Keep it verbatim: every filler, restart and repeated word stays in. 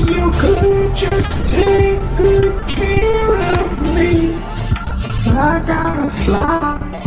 you could just take good care of me. I gotta fly.